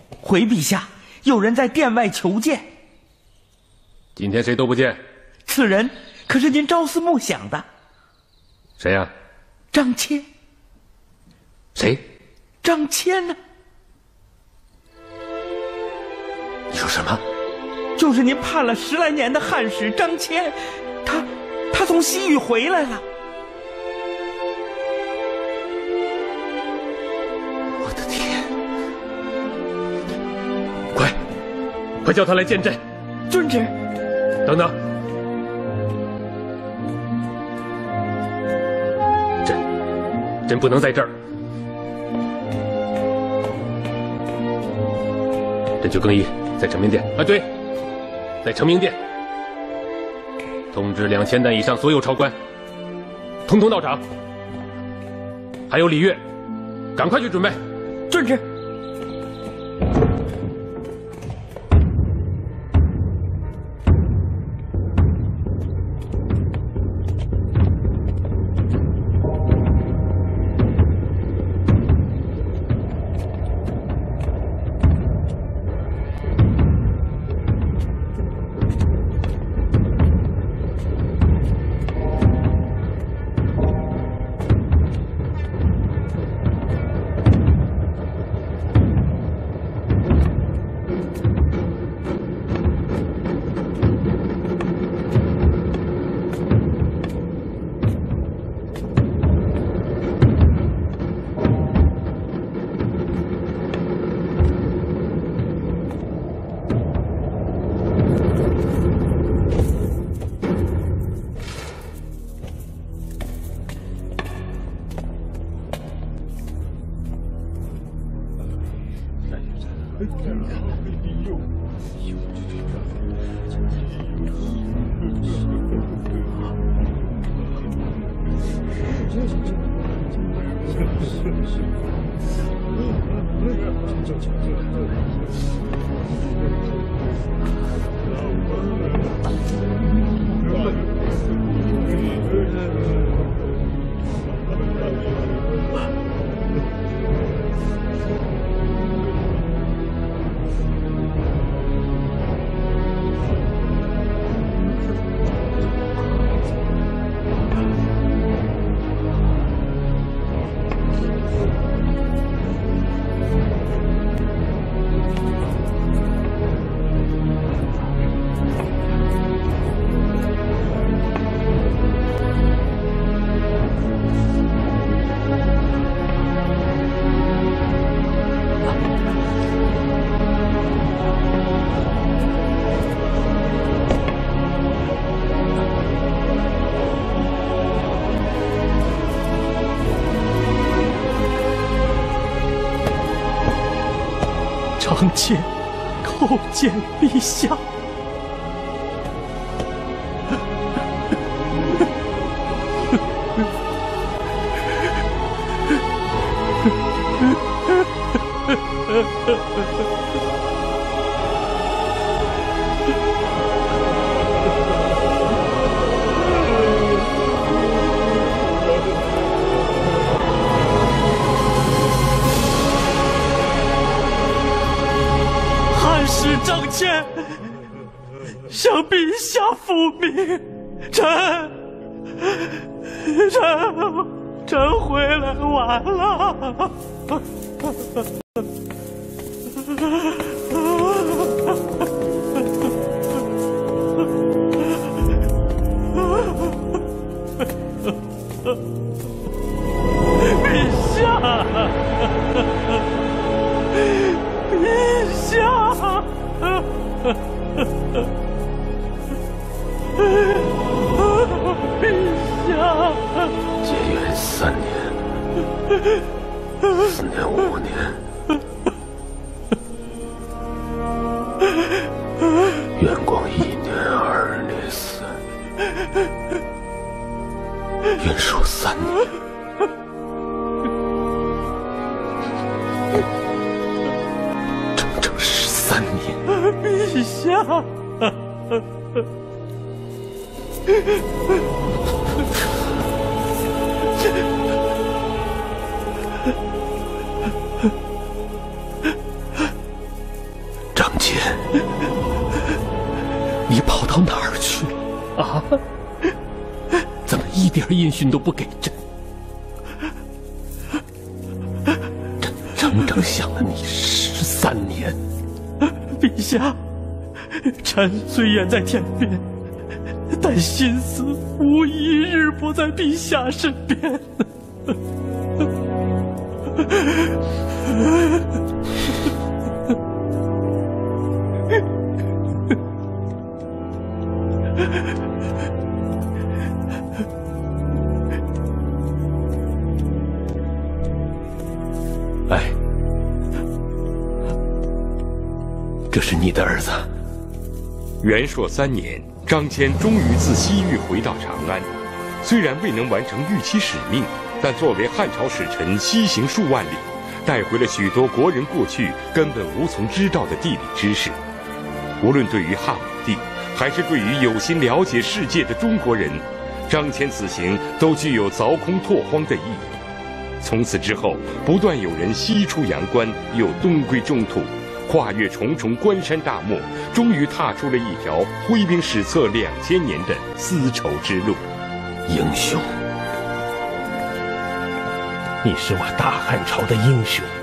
回陛下，有人在殿外求见。 今天谁都不见。 此人可是您朝思暮想的。 谁呀？ 张骞。 谁？ 张骞呢？ 你说什么？ 就是您盼了10来年的汉使张骞，他从西域回来了。 我的天！快叫他来见朕。 遵旨。 等等，朕不能在这儿。朕去更衣，在成明殿。啊，对，在成明殿。通知2000担以上所有朝官，统统到场。还有礼乐，赶快去准备。 遵旨。 张骞叩见陛下。使张骞向陛下复命，朕回来晚了。陛下。陛下，陛下， 结缘3年，4年5年，元光1年2年3，元寿3年。13年， 陛下， 谦，你跑到哪儿去了啊？怎么一点音讯都不给朕？朕整整想了你13年。 陛下，臣虽远在天边，但心思无一日不在陛下身边。 哎，这是你的儿子。 元朔3年，张骞终于自西域回到长安，虽然未能完成预期使命，但作为汉朝使臣，西行数万里，带回了许多国人过去根本无从知道的地理知识。无论对于汉武帝，还是对于有心了解世界的中国人，张骞此行都具有凿空拓荒的意义。从此之后，不断有人西出阳关，又东归中土，跨越重重关山大漠，终于踏出了一条挥兵史册2000年的丝绸之路。 英雄，你是我大汉朝的英雄。